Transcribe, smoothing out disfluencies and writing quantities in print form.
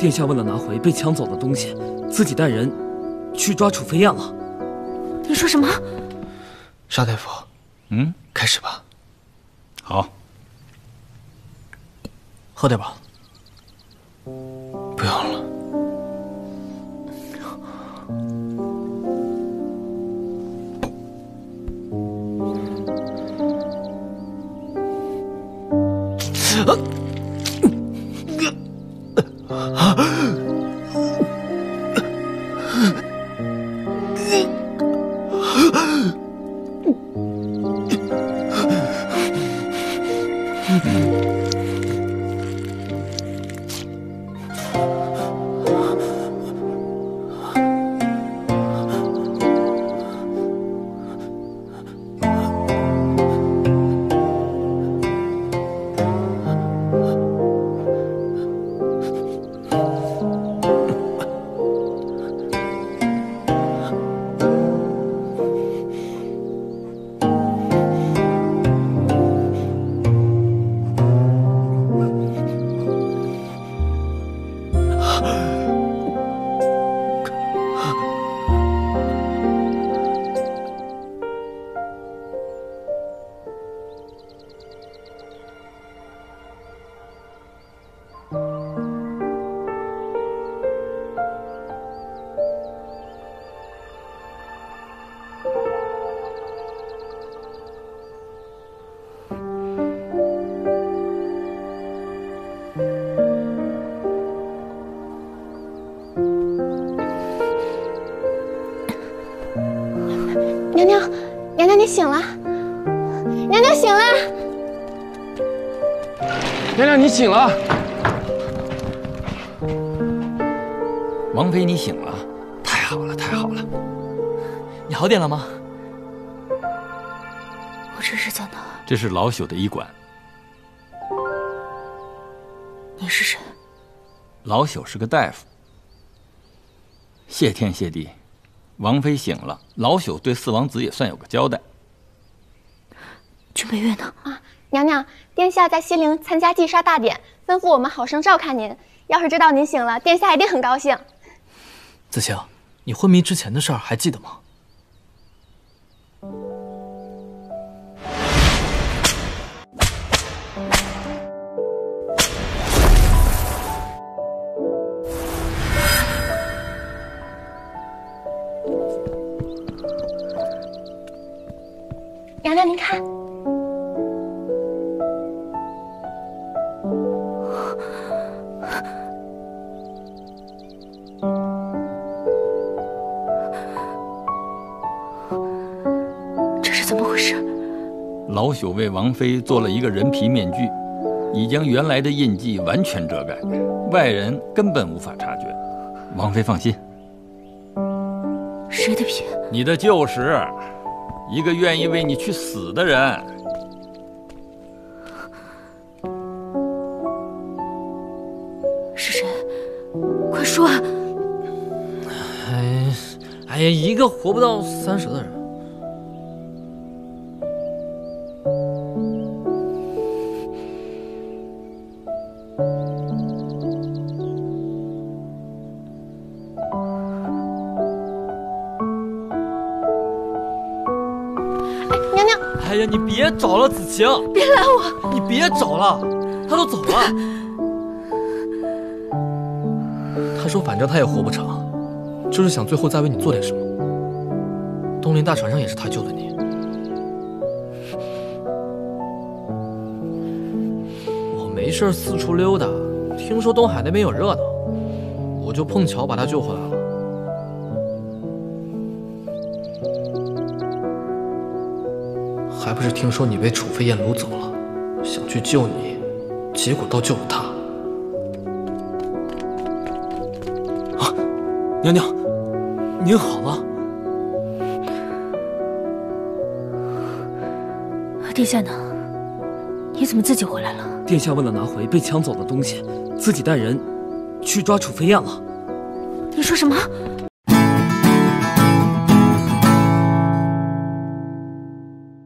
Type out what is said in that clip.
殿下为了拿回被抢走的东西，自己带人去抓楚飞燕了。 你说什么？ 沙大夫，开始吧。 好， 喝点吧。不用了。 娘娘，你醒了！娘娘醒了！ 娘娘，你醒了！ 王妃，你醒了，太好了，太好了！ 你好点了吗？ 我这是在哪？ 这是老朽的医馆。 你是谁？ 老朽是个大夫。谢天谢地，王妃醒了，老朽对四王子也算有个交代。 君北月呢？ 啊，娘娘，殿下在西陵参加祭杀大典，吩咐我们好生照看您。要是知道您醒了，殿下一定很高兴。 子清，你昏迷之前的事儿还记得吗？ 娘娘，您看， 这是怎么回事？ 老朽为王妃做了一个人皮面具，已将原来的印记完全遮盖，外人根本无法察觉。王妃放心。 谁的皮？ 你的旧识，一个愿意为你去死的人。 是谁？快说！ 哎呀，一个活不到30的人。 娘娘， 哎呀，你别找了，子晴， 别拦我！ 你别找了，他都走了。他说，反正他也活不长，就是想最后再为你做点什么。东林大船上也是他救的你。我没事四处溜达，听说东海那边有热闹，我就碰巧把他救回来了。还不是听说你被楚飞燕掳走了，想去救你，结果倒救了他。啊，娘娘，您好了？ 殿下呢？你怎么自己回来了？ 殿下为了拿回被抢走的东西，自己带人去抓楚飞燕了。 你说什么？